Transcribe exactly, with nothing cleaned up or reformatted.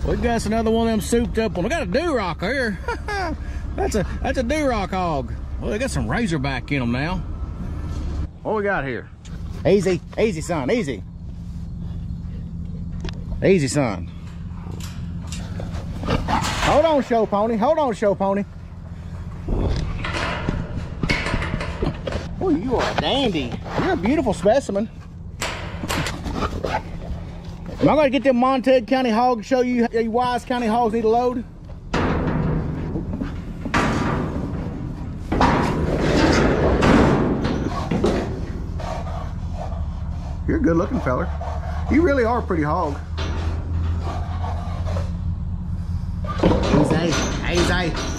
We got us another one of them souped up one. We got a Duroc here. that's a that's a Duroc hog. Well, they got some Razorback in them now. What we got here? Easy, easy, son, easy. Easy, son. Hold on, show pony. Hold on, show pony. Oh, you are a dandy. You're a beautiful specimen. Am I going to get them Montague County hogs to show you how you Wise County hogs need a load? You're a good looking fella. You really are a pretty hog. Easy, easy.